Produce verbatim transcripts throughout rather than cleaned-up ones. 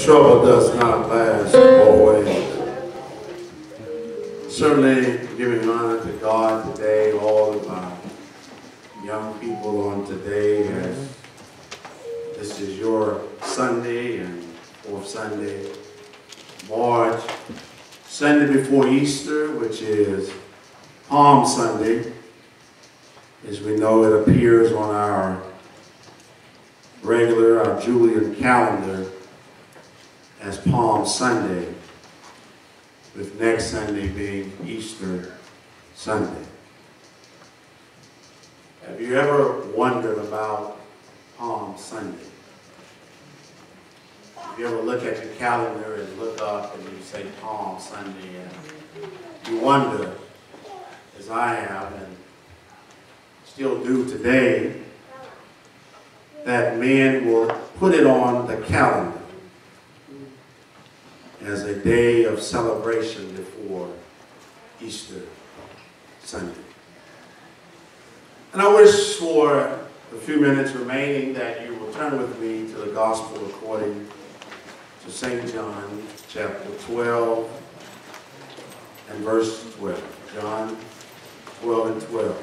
trouble does not last always. Certainly giving honor to God today, all of our young people on today, as this is your Sunday and fourth Sunday, March, Sunday before Easter, which is Palm Sunday. As we know, it appears on our regular, our Julian calendar as Palm Sunday, with next Sunday being Easter Sunday. Have you ever wondered about Palm Sunday? Have you ever look at your calendar and look up and you say Palm Sunday, and you wonder, as I have and still do today, that men will put it on the calendar as a day of celebration before Easter Sunday. And I wish for the few minutes remaining that you will turn with me to the Gospel according to Saint John chapter twelve and verse twelve. John twelve and twelve.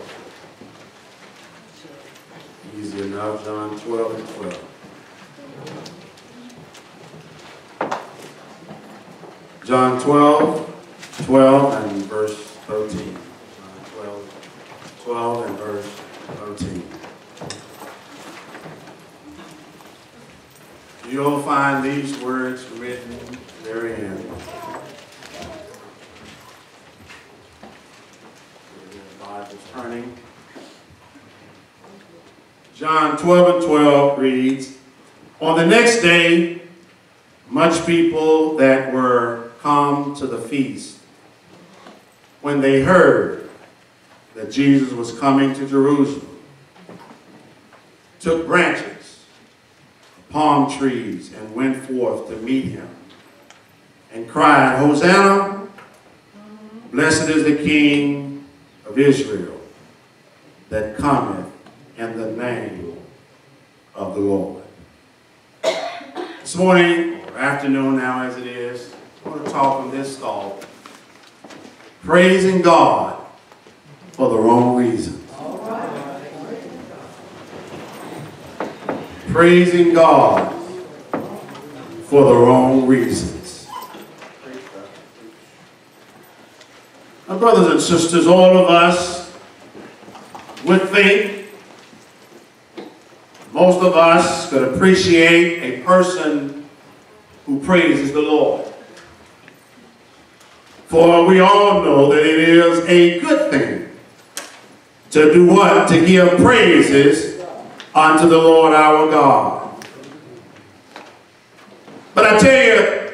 Easy enough, John twelve and twelve. John twelve, twelve and verse thirteen. John twelve, twelve and verse thirteen. You'll find these words written therein. The Bible's turning. John twelve and twelve reads, "On the next day, much people that were come to the feast, when they heard that Jesus was coming to Jerusalem, took branches of palm trees and went forth to meet him, and cried, Hosanna, blessed is the King of Israel that cometh in the name of the Lord." This morning, or afternoon now as it is, I want to talk on this thought: praising God for the wrong reasons. All right. Praising God for the wrong reasons. My brothers and sisters, all of us would think, most of us could appreciate a person who praises the Lord. For we all know that it is a good thing to do what? To give praises unto the Lord our God. But I tell you,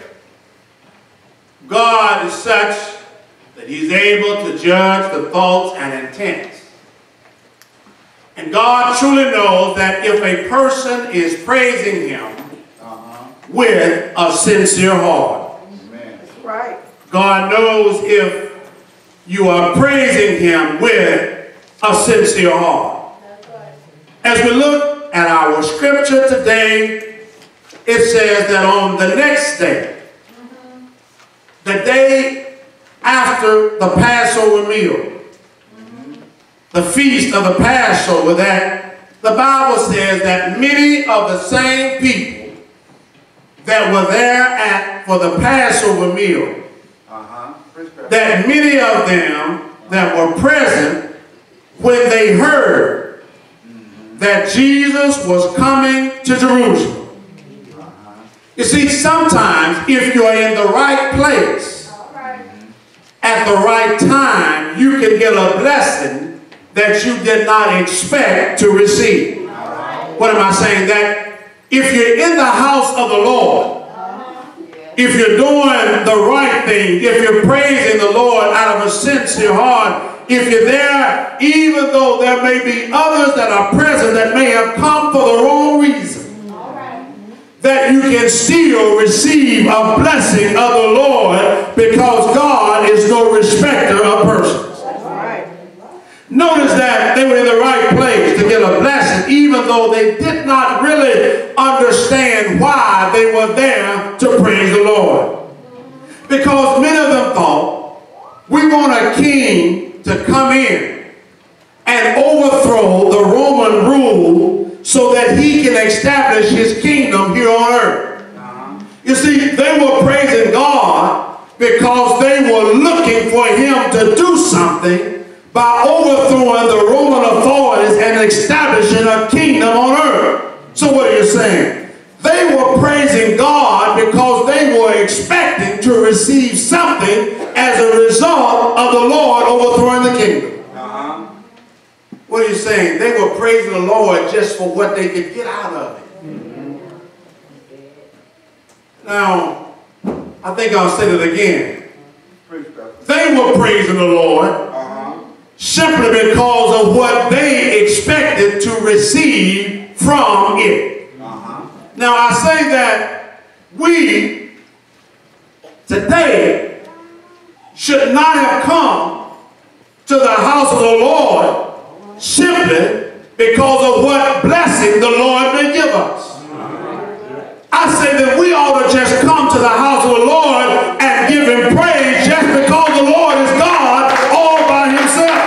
God is such that he's able to judge the thoughts and intents. And God truly knows that if a person is praising him uh-huh. with a sincere heart, amen. That's right. God knows if you are praising him with a sincere heart. That's right. As we look at our scripture today, it says that on the next day, mm-hmm. the day after the Passover meal, mm-hmm. the feast of the Passover, that the Bible says that many of the same people that were there at for the Passover meal, that many of them that were present when they heard that Jesus was coming to Jerusalem. You see, sometimes if you're in the right place at the right time, you can get a blessing that you did not expect to receive. What am I saying? That if you're in the house of the Lord, if you're doing the right thing, if you're praising the Lord out of a sincere heart, if you're there, even though there may be others that are present that may have come for the wrong reason, right. that you can still receive a blessing of the Lord, because God is no respecter of persons. Right. Notice that they were in the right place to get a blessing, even though they did not really understand why why they were there to praise the Lord. Because many of them thought, we want a king to come in and overthrow the Roman rule so that he can establish his kingdom here on earth. Uh-huh. You see, they were praising God because they were looking for him to do something by overthrowing the Roman authorities and establishing a kingdom on earth. So what are you saying? They were praising God because they were expecting to receive something as a result of the Lord overthrowing the kingdom. Uh-huh. What are you saying? They were praising the Lord just for what they could get out of it. Mm-hmm. Now, I think I'll say it again. They were praising the Lord uh-huh. simply because of what they expected to receive from it. Uh-huh. Now, I say that we today should not have come to the house of the Lord simply because of what blessing the Lord may give us. I say that we ought to just come to the house of the Lord and give him praise just because the Lord is God all by himself.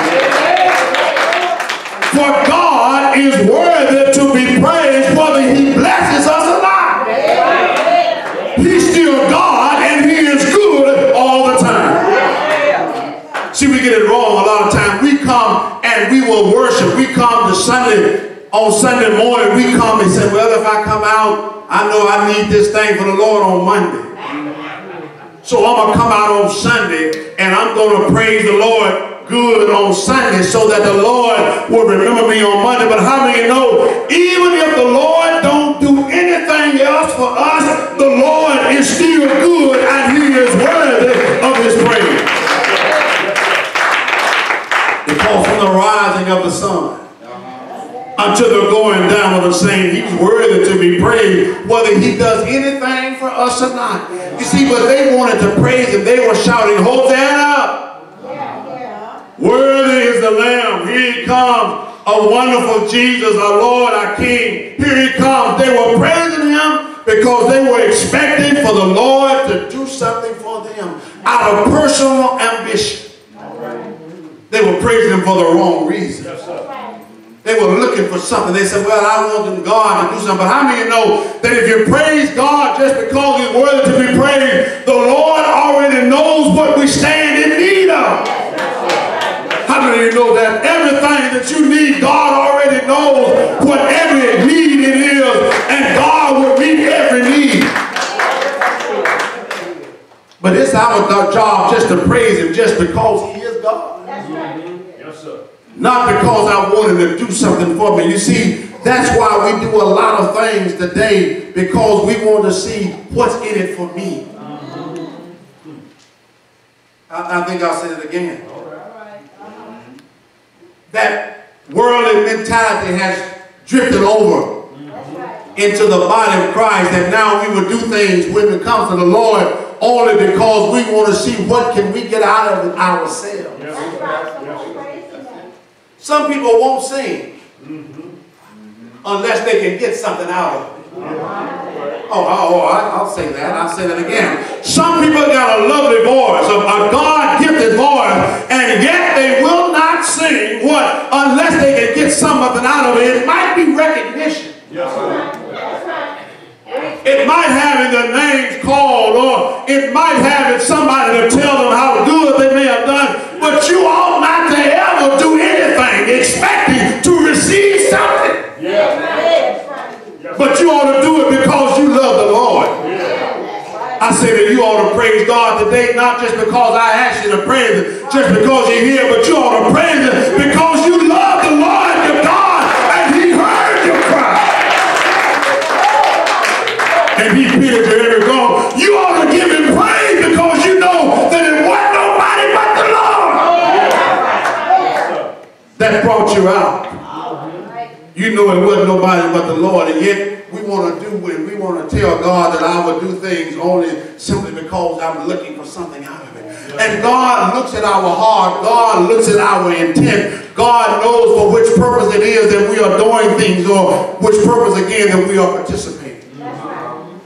For God is worthy to be praised whether he blesses us or not. He's still God and he is good all the time. See, we get it wrong a lot of times. We come and we will worship. We come to Sunday, on Sunday morning, we come and say, well, if I come out, I know I need this thing for the Lord on Monday. So I'm going to come out on Sunday and I'm going to praise the Lord good on Sunday so that the Lord will remember me on Monday. But how many know, even if the Lord don't do anything else for us, the Lord is still good and he is worthy of his praise. Because from the rising of the sun until the going down of the same, he's worthy to be praised, whether he does anything for us or not. You see, but they wanted to praise him. They were shouting, Hosanna! Worthy is the Lamb. Here he comes, a wonderful Jesus, our Lord, our King. Here he comes. They were praising him because they were expecting for the Lord to do something for them out of personal ambition. They were praising him for the wrong reason. They were looking for something. They said, well, I want God to do something. But how many of you know that if you praise God just because he's worthy to be praised, the Lord already knows what we stand in need of? How many of you know that everything that you need, God already knows what every need it is, and God will meet every need. But it's our job just to praise him just because he is God. That's right. Yes, sir. Not because I want him to do something for me. You see, that's why we do a lot of things today, because we want to see what's in it for me. I, I think I'll say it again. That worldly mentality has drifted over into the body of Christ, that now we will do things when it comes to the Lord only because we want to see what can we get out of it ourselves. Some people won't sing unless they can get something out of it. Oh, oh, oh I'll say that. I'll say that again. Some people got a lovely voice, a, a God-gifted voice, and yet they will not sing what unless they can get something out of it. It might be recognition. Yes, sir. It might have the names called, or it might have it somebody to tell them how good they may have done. But you ought not to ever do anything expecting to receive something. Yeah. But you ought to do it because you love the Lord. Yeah. I say that you ought to praise God today, not just because I asked you to praise him, just because you're here, but you ought to praise him because you love the Lord your God and he heard your cry. And he pitied your every groan. You ought to give him praise because you know that it wasn't nobody but the Lord that brought you out. You know it wasn't nobody but the Lord, and yet we want to do it. We want to tell God that I will do things only simply because I'm looking for something out of it. And God looks at our heart. God looks at our intent. God knows for which purpose it is that we are doing things, or which purpose again that we are participating.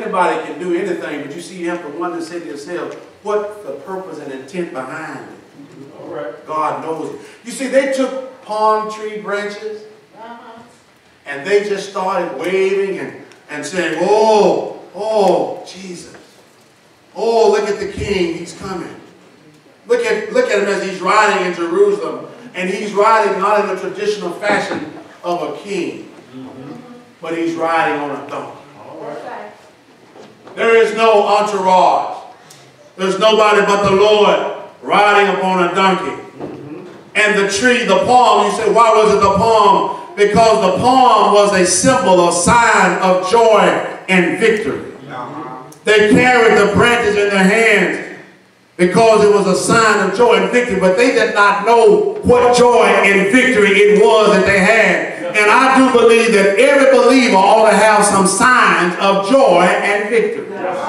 anybody can do anything, but you see, you have to wonder, say to yourself, what's the purpose and intent behind it? All right. God knows it. You see, they took palm tree branches, uh-huh. and they just started waving and, and saying, oh, oh, Jesus. Oh, look at the King, he's coming. Look at, look at him as he's riding in Jerusalem. And he's riding not in the traditional fashion of a king, mm-hmm. but he's riding on a donkey. Right. There is no entourage. There's nobody but the Lord riding upon a donkey. Mm-hmm. And the tree, the palm, you say, why was it the palm? Because the palm was a symbol, a sign of joy and victory. Uh-huh. They carried the branches in their hands because it was a sign of joy and victory, but they did not know what joy and victory it was that they had. And I do believe that every believer ought to have some signs of joy and victory.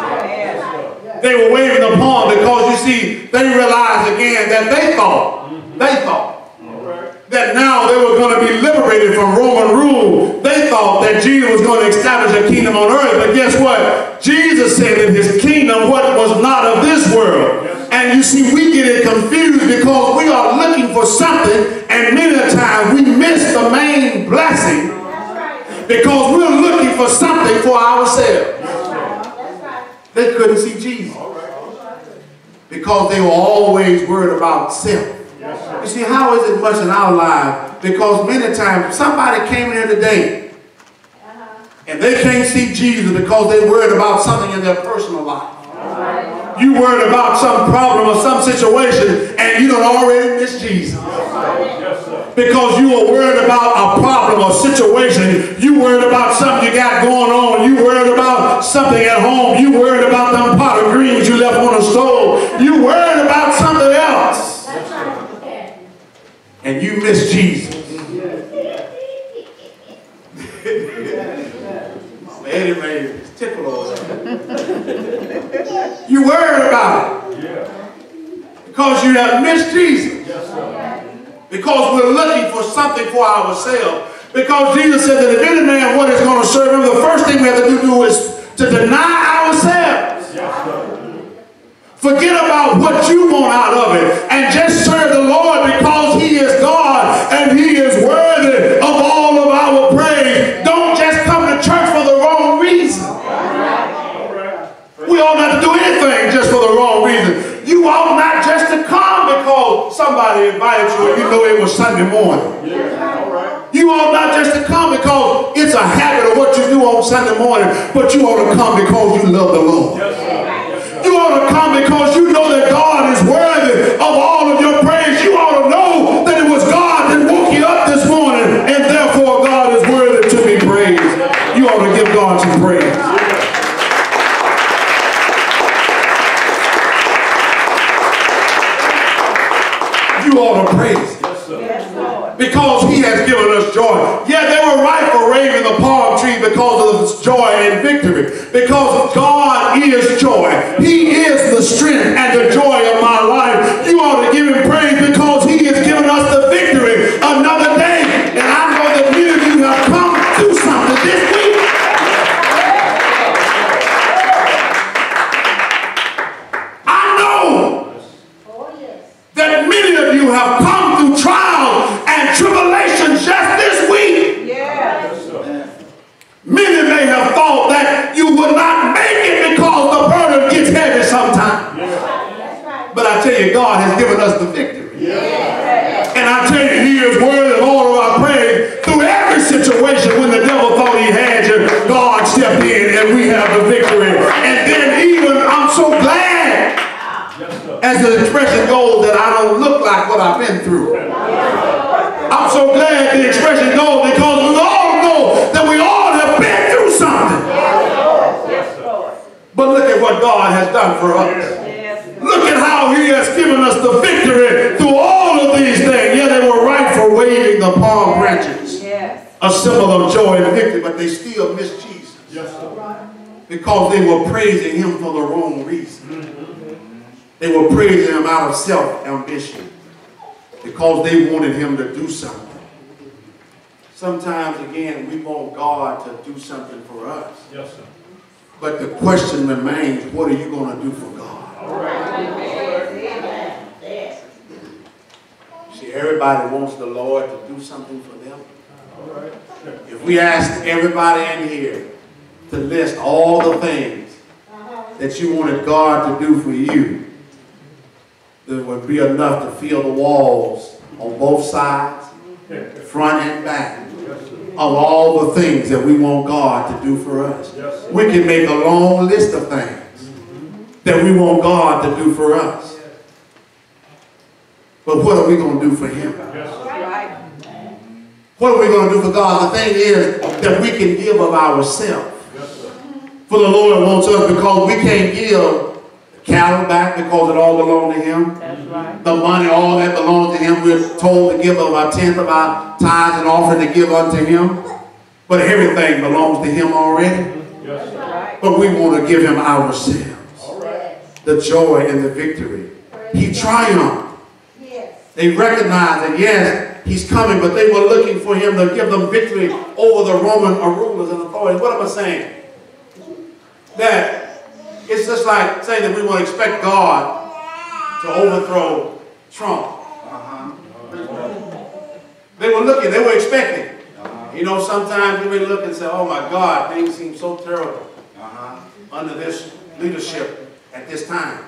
They were waving the palm because, you see, they realized again that they thought, they thought, that now they were going to be liberated from Roman rule. They thought that Jesus was going to establish a kingdom on earth. But guess what? Jesus said that his kingdom what was not of this world. And you see, we get it confused because we are looking for something, and many times we miss the main blessing because we're looking for something for ourselves. They couldn't see Jesus because they were always worried about self. You see, how is it much in our life? Because many times somebody came in here today and they can't see Jesus because they're worried about something in their personal life. You worried about some problem or some situation and you don't already miss Jesus. Because you are worried about a problem or situation. You worried about something you got going on. You worried about something at home. You worried about them pot of greens you left on the stove. You worried about something else. And you miss Jesus. Eddie made it tickle over there. You worried about it. Yeah. Because you have missed Jesus. Yes, because we're looking for something for ourselves. Because Jesus said that if any man what is going to serve him, the first thing we have to do is to deny ourselves. Yes, forget about what you want out of it and just serve the Lord because he is God and he is worthy of all of our praise. Don't just come to church for the wrong reason. We ought not to do anything just for the wrong reason. You ought not just to come because somebody invited you and you know it was Sunday morning. You ought not just to come because it's a habit of what you do on Sunday morning, but you ought to come because you love the Lord. You ought to come because you know that God is worthy of all of your praise. You ought to know that it was God that woke you up this morning, and therefore God is worthy to be praised. You ought to give God some praise. You ought to praise him. Because he has given us joy. Yeah, they were right for waving the palm tree because of its joy and victory. Because God is joy. He is the strength and the joy of my life. You ought to give him praise because he has given us the victory another day. And I know that many of you have come to something this week. I know that many of you have come through trials and tribulations just this week. Yeah. Many may have thought that you would not make it because the burden gets heavy sometimes. Yeah. But I tell you, God has given us the victory. Yeah. And I tell you, he is worthy of all of our praise. Through every situation when the devil thought he had you, God stepped in and we have the victory. And then even, I'm so glad, as the expression goes, that I don't look like what I've been through. I'm so glad the expression goes because we all know that we all have been through something. But look at what God has done for us. Look at how he has given us the victory through all of these things. Yeah, they were right for waving the palm branches, a symbol of joy and victory, but they still missed Jesus because they were praising him for the wrong reason. They were praising him out of self-ambition because they wanted him to do something. Sometimes, again, we want God to do something for us. Yes, sir. But the question remains, what are you going to do for God? All right. See, everybody wants the Lord to do something for them. All right. If we asked everybody in here to list all the things that you wanted God to do for you, there would be enough to fill the walls on both sides, front and back, of all the things that we want God to do for us. We can make a long list of things that we want God to do for us. But what are we going to do for Him? What are we going to do for God? The thing is that we can give of ourselves. For the Lord wants us, because we can't give the cattle back because it all belongs to Him. That's right. The money, all that belongs to Him. We're told to give of our tenth of our tithes and offering to give unto Him. But everything belongs to Him already. That's right. But we want to give Him ourselves. All right. The joy and the victory. He triumphed. They recognized that, yes, He's coming, but they were looking for Him to give them victory over the Roman rulers and authorities. What am I saying? That it's just like saying that we want to expect God to overthrow Trump. Uh-huh. They were looking, they were expecting. Uh-huh. You know, sometimes we may look and say, oh my God, things seem so terrible uh-huh. under this leadership at this time.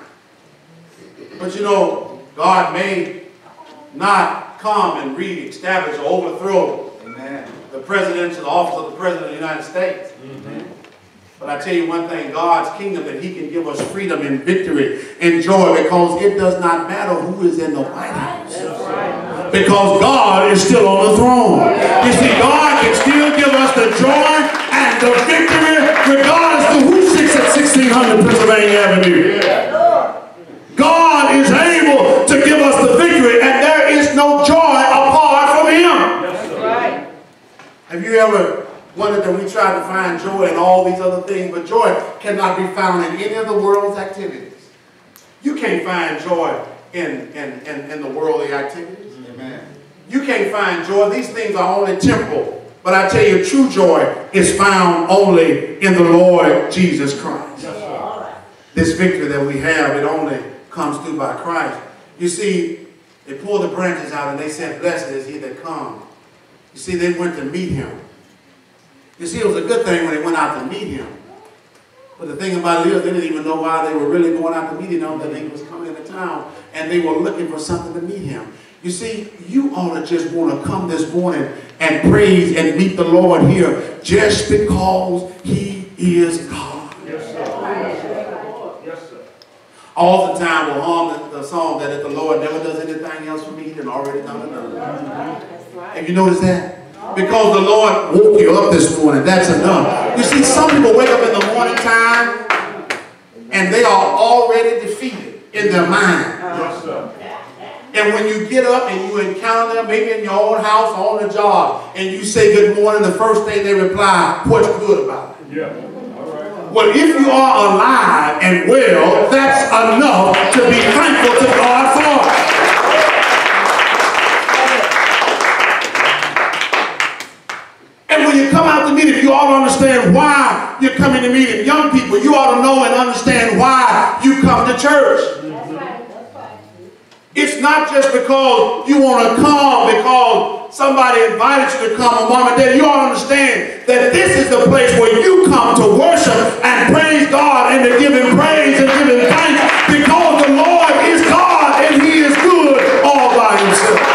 But you know, God may not come and re-establish or overthrow Amen. the presidential office of the President of the United States. Mm-hmm. But I tell you one thing, God's kingdom, that He can give us freedom and victory and joy, because it does not matter who is in the White House. Right. Because God is still on the throne. You see, God can still give us the joy and the victory regardless of who sits at sixteen hundred Pennsylvania Avenue. God is able to give us the victory, and there is no joy apart from Him. That's right. Have you ever wondered that we try to find joy in all these other things, but joy cannot be found in any of the world's activities? You can't find joy in, in, in, in the worldly activities. Amen. You can't find joy. These things are only temporal. But I tell you, true joy is found only in the Lord Jesus Christ. Yes, this victory that we have, it only comes through by Christ. You see, they pulled the branches out and they said, blessed is he that comes. You see, they went to meet Him. You see, it was a good thing when they went out to meet Him. But the thing about it is, they didn't even know why they were really going out to meet Him, that He was coming into town, and they were looking for something to meet Him. You see, you ought to just want to come this morning and praise and meet the Lord here just because He is God. Yes, sir. Yes, sir. All the time we'll hum the, the song that if the Lord never does anything else for me, He done already done enough. That's right. Have you noticed that? Because the Lord woke you up this morning, that's enough. You see, some people wake up in the morning time and they are already defeated in their mind. Yes, sir. And when you get up and you encounter them, maybe in your own house or on the job, and you say good morning, the first thing they reply, what's good about it? Yeah. All right. Well, if you are alive and well, that's enough to be thankful to God for. And when you come out to meet Him, you ought to understand why you're coming to meet Him. Young people, you ought to know and understand why you come to church. That's right. That's right. It's not just because you want to come because somebody invited you to come, or mom and dad. You ought to understand that this is the place where you come to worship and praise God and to give Him praise and give Him thanks, because the Lord is God and He is good all by Himself.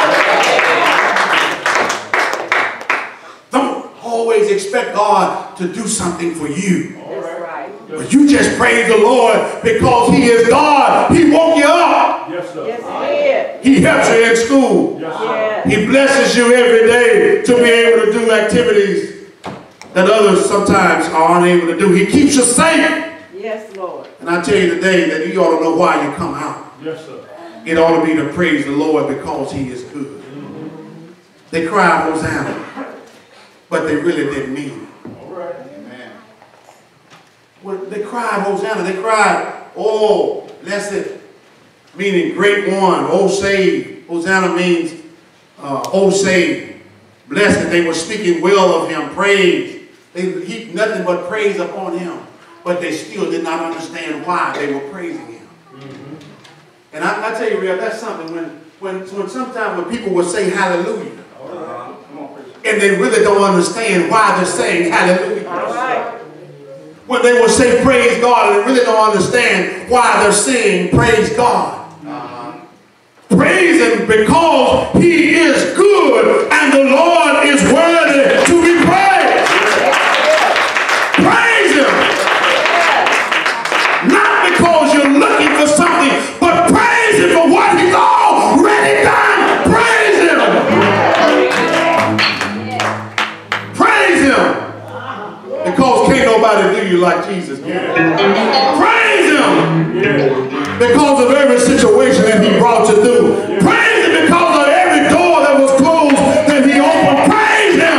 Always expect God to do something for you. That's right. But you just praise the Lord because He is God. He woke you up. Yes, sir. Yes, He is. He helps you in school. Yes, sir. Yes. He blesses you every day to be able to do activities that others sometimes are unable to do. He keeps you safe. Yes, Lord. And I tell you today that you ought to know why you come out. Yes, sir. It ought to be to praise the Lord because He is good. Mm-hmm. They cried Hosanna, but they really didn't mean it. All right. Amen. Well, they cried Hosanna. They cried, oh, blessed, meaning great one, oh, saved. Hosanna means, uh, oh, saved. Blessed. They were speaking well of Him, praise. They heaped nothing but praise upon Him. but they still did not understand why they were praising him. Mm-hmm. And I, I tell you, Real, that's something when, when, when sometimes when people will say hallelujah, uh, and they really don't understand why they're saying hallelujah. All right. When they will say praise God and they really don't understand why they're saying praise God. Praise him because he is good and the Lord is worthy to be praised. Praise him. Not because you're looking for something, but praise him for what he's already done. Praise him. Praise him. Because can't nobody do you like Jesus can. Praise him. Because of every situation that he brought you through. Praise him because of every door that was closed that he opened. Praise him.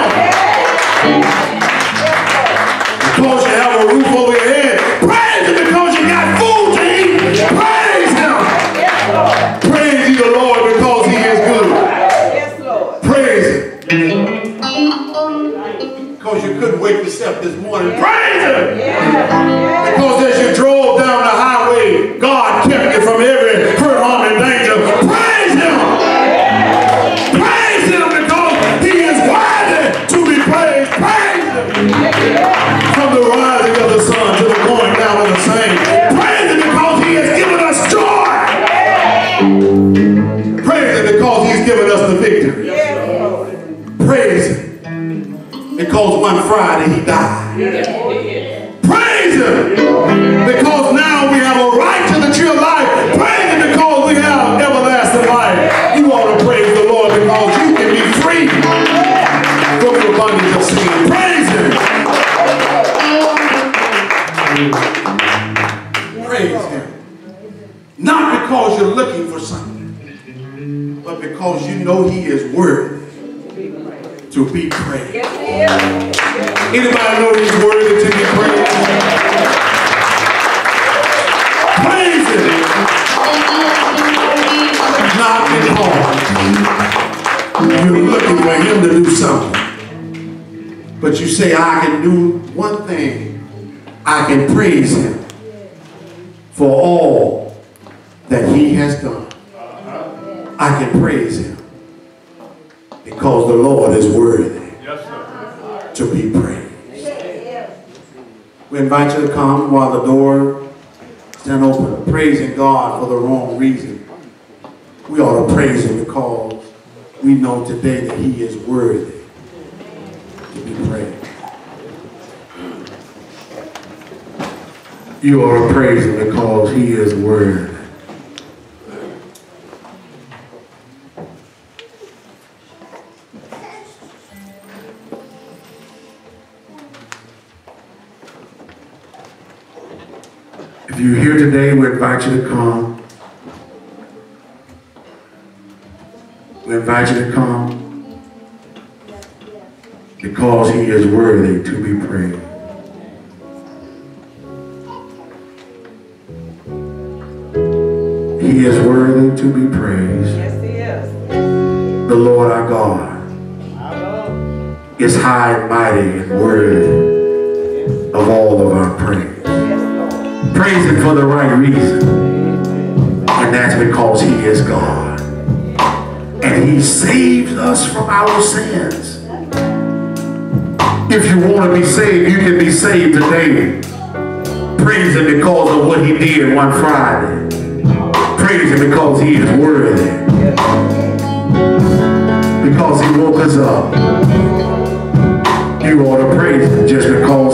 Because you have a roof over your head. Praise him because you got food to eat. Praise him. Praise ye the Lord because he is good. Yes, Lord. Praise him. Because you couldn't wake yourself this morning. Praise him. Because as you drove down the highway, God kept you from every hurt, harm, and danger. Praise him. Praise him because he is worthy to be praised. Praise him. From the rising of the sun to the going down of the same. Praise him because he has given us joy. Praise him because he's given us the victory. Praise him because one Friday he died. Praise him because now we have a right to the tree of life. Praise him because we have everlasting life. You ought to praise the Lord because you can be free from the bondage of sin. Praise him. Praise him. Not because you're looking for something, but because you know he is worthy to be praised. Anybody know he's worthy to be praised? Praise him. Not because you're looking for him to do something, but you say, I can do one thing. I can praise him for all that he has done. I can praise him because the Lord is worthy to be praised. We invite you to come while the door stand open, praising God for the wrong reason. We ought to praise him because we know today that he is worthy to be praised. You ought to praise him because he is worthy. If you're here today, we invite you to come. We invite you to come because he is worthy to be praised. He is worthy to be praised. Yes, he is. The Lord our God is high and mighty and worthy of all of our praise. Praise him for the right reason. And that's because he is God. And he saves us from our sins. If you want to be saved, you can be saved today. Praise him because of what he did one Friday. Praise him because he is worthy. Because he woke us up. You ought to praise him just because